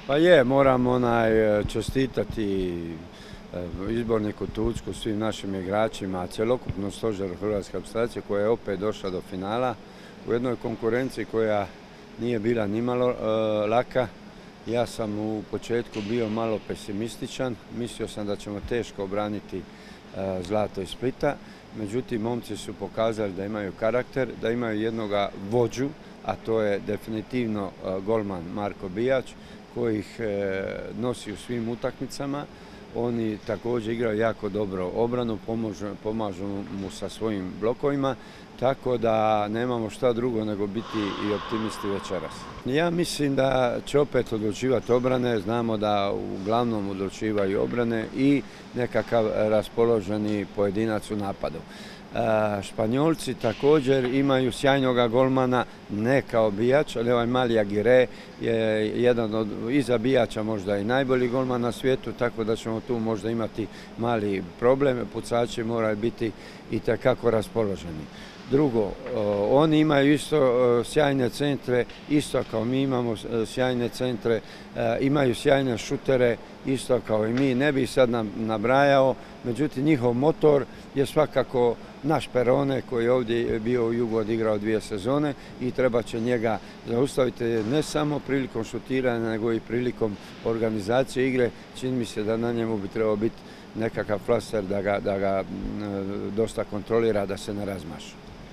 Pa je, moram čestitati izborniku Tucku, svim našim igračima, cjelokupnom stožeru Hrvatske reprezentacije koja je opet došla do finala u jednoj konkurenciji koja nije bila nimalo laka. Ja sam u početku bio malo pesimističan, mislio sam da ćemo teško obraniti zlato iz Splita, međutim momci su pokazali da imaju karakter, da imaju jednoga vođu, a to je definitivno golman Marko Bijač, koji ih nosi u svim utakmicama. Oni također igraju jako dobro obranu, pomažu mu sa svojim blokovima, tako da nemamo šta drugo nego biti i optimisti večeras. Ja mislim da će opet odlučivati obrane, znamo da uglavnom odlučivaju obrane i nekakav raspoloženi pojedinac u napadu. Španjolci također imaju sjajnog golmana, ne kao Bijač, ali ovaj mali Aguirre je jedan od iza Bijača možda i najbolji golman na svijetu, tako da ćemo tu možda imati mali problem. Pucači moraju biti itekako raspoloženi. Drugo, oni imaju isto sjajne centre, isto kao mi imamo sjajne centre, imaju sjajne šutere, isto kao i mi. Ne bih sad nabrajao, međutim njihov motor je svakako naš Perone koji je ovdje bio u Jugu odigrao 2 sezone i treba će njega zaustaviti ne samo prilikom šutiranja nego i prilikom organizacije igre. Čini mi se da na njemu bi trebao biti nekakav flaster da ga dosta kontrolira, da se ne razmaša.